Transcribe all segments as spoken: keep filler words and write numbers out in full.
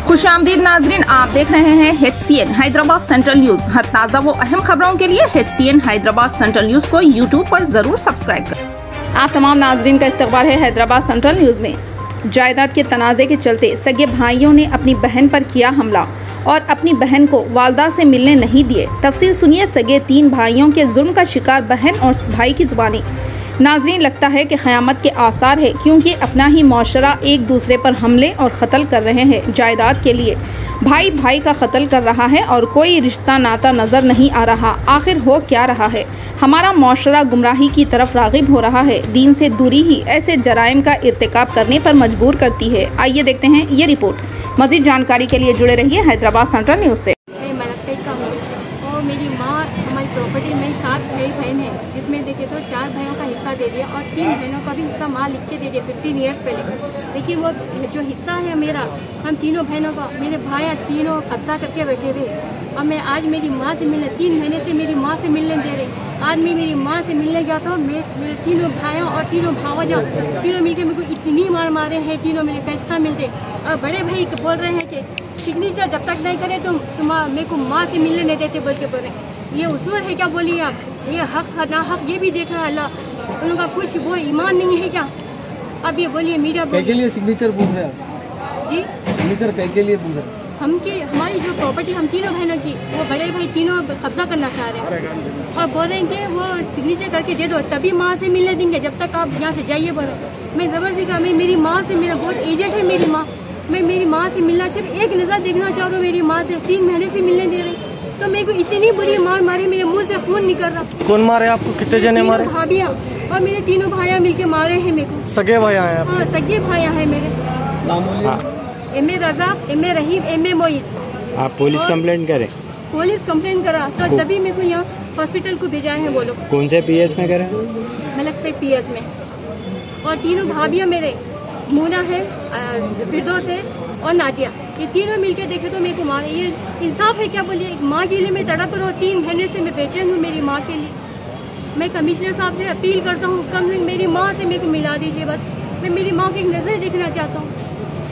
खुशामदीद नाजरीन, आप देख रहे हैं H C N Hyderabad central news. हर ताज़ा व अहम खबरों के लिए H C N Hyderabad central news को यूट्यूब पर जरूर सब्सक्राइब करें। आप तमाम नाजरीन का इस्तकबाल है हैदराबाद सेंट्रल न्यूज में। जायदाद के तनाज़े के चलते सगे भाइयों ने अपनी बहन पर किया हमला और अपनी बहन को वालदा से मिलने नहीं दिए। तफसील सुनिए सगे तीन भाइयों के जुल्म का शिकार बहन और भाई की जुबानी। नाजरीन, लगता है कि क़यामत के आसार है, क्योंकि अपना ही मौशरा एक दूसरे पर हमले और क़त्ल कर रहे हैं। जायदाद के लिए भाई भाई का कत्ल कर रहा है और कोई रिश्ता नाता नज़र नहीं आ रहा। आखिर हो क्या रहा है? हमारा मौशरा गुमराही की तरफ राग़िब हो रहा है। दीन से दूरी ही ऐसे जराइम का इर्तिकाब करने पर मजबूर करती है। आइए देखते हैं ये रिपोर्ट। मज़ीद जानकारी के लिए जुड़े रहिए हैदराबाद सेंट्रल न्यूज़ से। और मेरी माँ हमारी प्रॉपर्टी में सात भाई बहन है, जिसमें देखे तो चार भाइयों का हिस्सा दे दिया और तीन बहनों का भी हिस्सा माँ लिख के दे दिया फिफ्टीन ईयर्स पहले। लेकिन वो जो हिस्सा है मेरा, हम तीनों बहनों का, मेरे भाई तीनों कब्जा करके बैठे हुए। और मैं आज मेरी माँ से मिलने, तीन महीने से मेरी माँ से मिलने दे रही। आज मैं मेरी माँ से मिलने गया तो मैं मेरे तीनों भाइयों और तीनों भावजा तीनों मिलकर मेरे को इतनी मार मारे हैं। तीनों मेरे पैसा मिलते और बड़े भाई बोल रहे हैं कि सिग्नेचर जब तक नहीं करे तो तुम मेरे को माँ से मिलने नहीं देते बोल के बोल रहे। ये उसूल है क्या? बोलिए आप। ये हक ना हक ये भी देख रहा है अल्लाह। उनका कुछ वो ईमान नहीं है क्या? अब ये बोलिए मीडिया के लिए सिग्नेचर पूछ रहे हैं जी, सिग्नेचर के लिए पूछ रहे हम की हमारी जो प्रॉपर्टी हम तीनों बहनों की, वो बड़े भाई तीनों कब्जा करना चाह रहे हैं और बोल रहे हैं कि वो सिग्नेचर करके दे दो तभी माँ से मिलने देंगे, जब तक आप यहाँ से जाइए बोल रहे। मैं जबरदस्ती का मैं मेरी माँ से मिला, बहुत एजेड है मेरी माँ, मैं मेरी माँ से मिलना सिर्फ एक नज़र देखना चाह रहा हूँ। मेरी माँ से तीन महीने से मिलने दे रही, तो मेरे को इतनी बुरी मार मारी, मेरे मुंह से खून निकल रहा। कौन मारे आपको? कितने जने मारे? भाभियाँ और मेरे तीनों भाइयाँ मिलके मारे हैं मेरे को। सगे भाई आए? हाँ, सगे भाइयाँ हैं मेरे। M A Raza, M A Rahim, M A Moid. आप पुलिस कंप्लेंट करें? पुलिस कंप्लेंट करा तो तभी मेरे को यहाँ हॉस्पिटल को भेजा है वो लोग। कौन से पीएस में करें? मलकपेट पीएस में। और तीनों भाभियाँ मेरे, मूना है, फिरदौस है और नाजिया, ये तीनों मिलके देखे तो मेरे को मारे। ये इंसाफ है क्या? बोलिए। एक माँ के लिए मैं तड़प रहा हूँ, तीन महीने से मैं बेचैन हूँ मेरी माँ के लिए। मैं कमिश्नर साहब से अपील करता हूँ, कम से कम मेरी माँ से मेरे को मिला दीजिए बस। मैं मेरी माँ की एक नज़र देखना चाहता हूँ।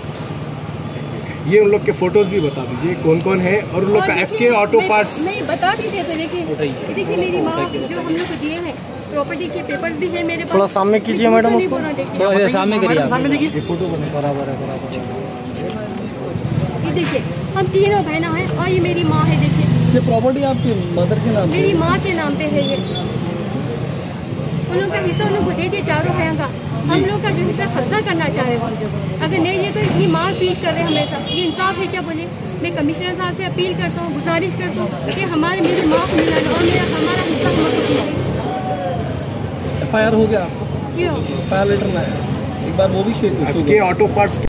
ये उन लोग के फोटोज भी बता दीजिए कौन कौन है और उन लोग का एफके ऑटो पार्ट्स। नहीं बता दीजिए तो देखिए देखिए मेरी माँ जो हम लोग को दिए हैं, प्रॉपर्टी के पेपर्स भी है मेरे पास। थोड़ा सामने कीजिए मैडम उसको, थोड़ा सामने करिए आप। ये फोटो बराबर है, बराबर है। ये देखिए हम तीनों बहना हैं और ये मेरी माँ है। देखिए ये प्रॉपर्टी आपकी मदर के नाम? मेरी माँ के नाम पे है। ये उन लोग का हिस्सा उन लोग को दे दिए चारों भाइयों का। हम लोग का जो हिस्सा कब्जा करना चाह रहे हैं, अगर नहीं ये तो इतनी मार पीट कर रहे हैं हमेशा। ये इंसाफ है क्या? बोलिए। मैं कमिश्नर साहब से अपील करता हूँ, गुजारिश करता हूँ कि हमारे मेरी माँ को मिला दो और मेरा हमारा हिस्सा हमको दीजिए। एफ आई आर हो गया आपको? जी हो। एफ आई आर लेटर लाया एक बार, वो भी शेयर के ऑटो पार्ट्स।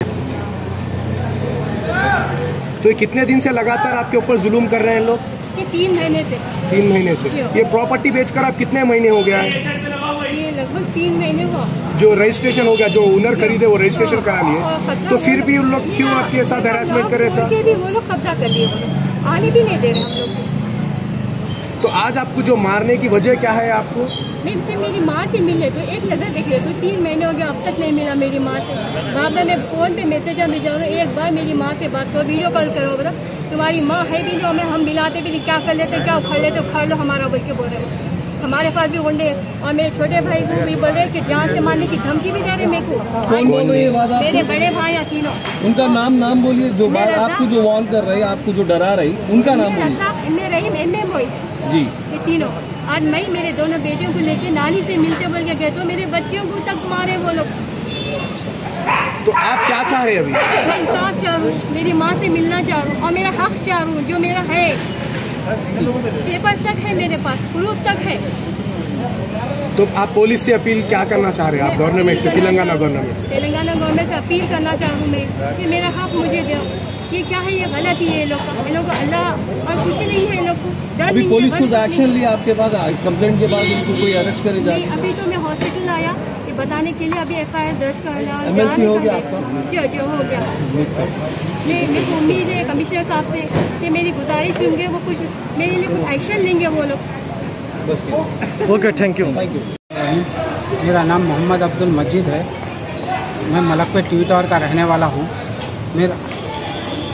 तो ये कितने दिन से लगातार आपके ऊपर जुलूम कर रहे हैं लोग? ये तीन महीने से। तीन महीने से। ये प्रॉपर्टी बेचकर आप कितने महीने हो गया है? ये लगभग तीन महीने हुआ। जो रजिस्ट्रेशन हो गया, जो ओनर खरीदे वो रजिस्ट्रेशन करा लिए, तो फिर भी उन लोग क्यों आपके साथ हैरेसमेंट कर रहे सर? भी वो लोग कब्जा कर लिए, वो लोग आने भी नहीं दे रहे हम लोग को। तो आज आपको जो मारने की वजह क्या है? आपको मैं से मेरी माँ से मिल ले तो एक नज़र देख ले तो तीन महीने हो गया, अब तक नहीं मिला मेरी माँ से। बाद में मैं फ़ोन पे मैसेज भेजा रहा हूँ, एक बार मेरी माँ से बात करो, वीडियो कॉल करो, बता तुम्हारी माँ है भी जो, हमें हम मिलाते भी क्या कर लेते, क्या उखाड़ लेते, उखाड़ लो हमारा बोल के बोल रहे हैं। हमारे पास भी गुंडे और मेरे छोटे भाई को भी बोल रहे कि जान से मारने की धमकी भी दे रहे मेरे को। कौन बोल रही है बात? मेरे बड़े भाई या तीनों। उनका नाम नाम बोलिए, जो बात आपको जो वॉर्न कर रही, आपको जो डरा रही, उनका नाम बोलिए। M A Rahim, M A Moid ji, ये तीनों। आज मैं मेरे दोनों बेटियों को लेके नानी से मिलते बोल के गए तो मेरे बच्चियों को तक मारे वो लोग। तो आप क्या चाह रहे हैं अभी? मैं इंसाफ चाह रहा हूँ, मेरी माँ से मिलना चाह रहा हूँ और मेरा हक चाह रहा हूँ जो मेरा है। पेपर तक है मेरे पास, प्रूफ तक है। तो आप पुलिस से अपील क्या करना चाह रहे हैं? आप गवर्नमेंट से, तेलंगाना गवर्नमेंट से? तेलंगाना गवर्नमेंट से अपील करना चाह रहा हूँ मैं कि मेरा हक मुझे दो। ये क्या है? ये गलत ही है लोग का। इन लोग को अल्लाह और खुशी नहीं है, इन लोग को डर अभी नहीं पुलिस है। कुछ एक्शन लिया आपके पास? कंप्लेंट के बाद उनको कोई अरेस्ट करे जाए? अभी तो मैं हॉस्पिटल आया ये बताने के लिए, अभी एफ आई आर दर्ज कर लिया। एम एल सी हो गया आपका? जो जो हो गया। मैं मेरे को उम्मीद है कमिश्नर साहब से कि मेरी गुजारिश होंगे, वो कुछ मेरे लिए कुछ एक्शन लेंगे वो लोग। Okay, thank you. Thank you. मेरा नाम मोहम्मद अब्दुल मजीद है। मैं मलकपेट टी वी टावर का रहने वाला हूँ। मेरा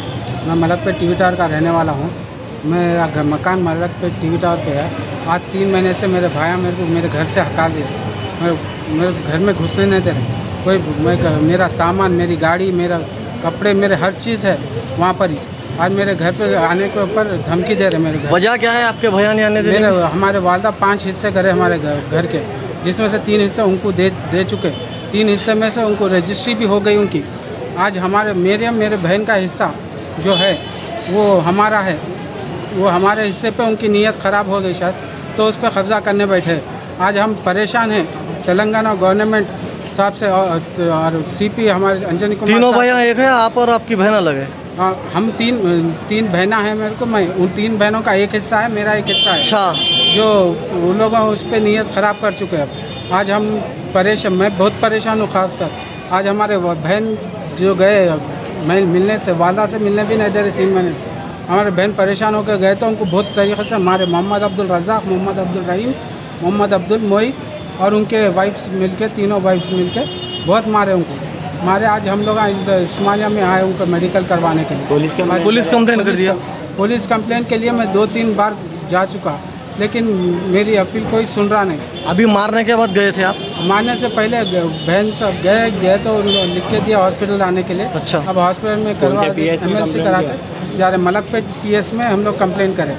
मैं मलकपेट टीवी टावर का रहने वाला हूँ। मेरा घर मकान मलकपेट टीवी टावर पे है। आज तीन महीने से मेरे भाई मेरे को मेरे घर से हटा दिए, मेरे, मेरे घर में घुसने नहीं दे रहे। कोई मैं, मेरा सामान, मेरी गाड़ी, मेरा कपड़े, मेरे हर चीज़ है वहाँ पर ही। आज मेरे घर पे आने के ऊपर धमकी दे रहे मेरे घर। वजह क्या है आपके भैया नहीं आने दे रहे? मेरे हमारे वालदा पाँच हिस्से करे हमारे घर, घर के, जिसमें से तीन हिस्से उनको दे दे चुके। तीन हिस्से में से उनको रजिस्ट्री भी हो गई उनकी। आज हमारे मेरे मेरे बहन का हिस्सा जो है वो हमारा है, वो हमारे हिस्से पे उनकी नीयत ख़राब हो गई शायद, तो उस पर कब्ज़ा करने बैठे। आज हम परेशान हैं तेलंगाना गवर्नमेंट साहब से और, और सीपी हमारे अंजनी कुमार। तीनों भैया एक है, आप और आपकी बहन अलग है? हाँ, हम तीन तीन बहना हैं मेरे को। मैं उन तीन बहनों का एक हिस्सा है, मेरा एक हिस्सा है। अच्छा। जो उन लोगों उस पर नीयत ख़राब कर चुके हैं। आज हम परेशान, मैं बहुत परेशान हूँ। खासकर आज हमारे बहन जो गए मैं मिलने से, वालदा से मिलने भी नहीं दे रहे तीन महीने से। हमारे बहन परेशान होकर गए तो उनको बहुत तरीक़े से हमारे मोहम्मद अब्दुल रज़ाक, मोहम्मद अब्दुल रहीम, मोहम्मद अब्दुल मोई और उनके वाइफ्स मिलके, तीनों वाइफ्स मिलके बहुत मारे उनको मारे। आज हम लोग उस्मानिया में आए उनको मेडिकल करवाने के लिए। पुलिस के पुलिस कंप्लेंट कर दिया? पुलिस कंप्लेंट के लिए मैं दो तीन बार जा चुका, लेकिन मेरी अपील कोई सुन रहा नहीं। अभी मारने के बाद गए थे आप? मारने से पहले बहन सब गए गए तो लिख के दिया हॉस्पिटल आने के लिए। अच्छा। अब हॉस्पिटल में करवा एमएलसी करा के जा रहे मलकपेट पीएस में हम लोग कंप्लेंट करें।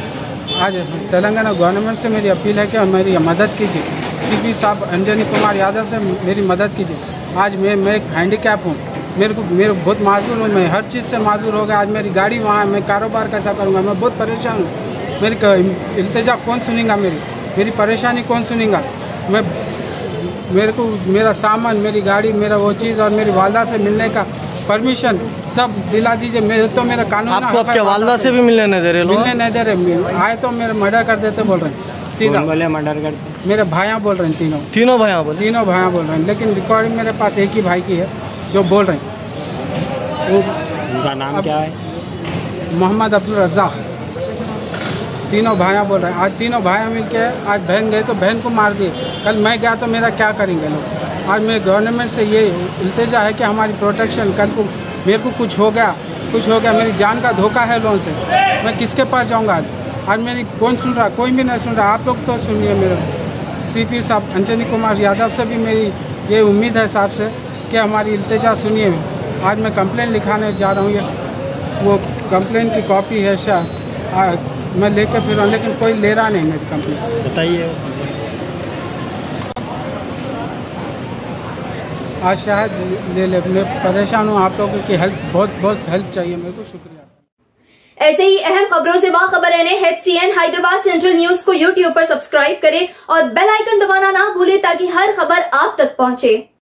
आज तेलंगाना गवर्नमेंट से मेरी अपील है कि मेरी मदद कीजिए। सीपी साहब अंजनी कुमार यादव से मेरी मदद कीजिए। आज मैं मैं एक हैंडीकैप हूँ, मेरे को मेरे बहुत माजूर हूँ, मैं हर चीज़ से माजूर हो गया। आज मेरी गाड़ी वहाँ, मैं कारोबार कैसा करूँगा? मैं बहुत परेशान हूँ। मेरी इल्तिजा कौन सुनेगा? मेरी मेरी परेशानी कौन सुनेगा? मैं मेरे को मेरा सामान, मेरी गाड़ी, मेरा वो चीज़ और मेरी वालदा से मिलने का परमिशन सब दिला दीजिए। मेरे तो मेरा कानून आपको आपके वालदा से भी मिलने नहीं दे रहे लोग? मिलने नहीं दे रहे। आए तो मेरे मर्डर कर देते बोल रहे हैं सीधा। बोले मर्डर करते? मेरे भाइयाँ बोल रहे हैं, तीनों तीनों भाइयाँ बोल तीनों भाइयाँ बोल रहे हैं, लेकिन रिकॉर्डिंग मेरे पास एक ही भाई की है जो बोल रहे हैं। वो उनका नाम क्या है? मोहम्मद अब्दुल रज़ाक। तीनों भाइयाँ बोल रहे हैं। आज तीनों भाइयाँ मिलके आज बहन गए तो बहन को मार दिए। कल मैं गया तो मेरा क्या करेंगे लोग? आज मेरे गवर्नमेंट से ये इल्तिजा है कि हमारी प्रोटेक्शन, कल को मेरे को कुछ हो गया कुछ हो गया मेरी जान का धोखा है लोन से, मैं किसके पास जाऊँगा? आज आज मेरी कौन सुन रहा? कोई भी नहीं सुन रहा। आप लोग तो सुनिए मेरा। सीपी साहब अंजनी कुमार यादव से भी मेरी ये उम्मीद है साहब से कि हमारी इल्तिजा सुनिए। आज मैं कंप्लेंट लिखाने जा रहा हूँ, ये वो कंप्लेंट की कॉपी है शायद मैं लेके फिर रहा हूँ, लेकिन कोई ले रहा नहीं मेरी कंप्लेंट। बताइए। आज शायद ले ले। मैं परेशान हूँ, आप लोगों की हेल्प, बहुत बहुत हेल्प चाहिए मेरे को। शुक्रिया। ऐसे ही अहम खबरों से बाखबर रहने H C N Hyderabad central news को यूट्यूब पर सब्सक्राइब करें और बेल आइकन दबाना ना भूलें ताकि हर खबर आप तक पहुंचे।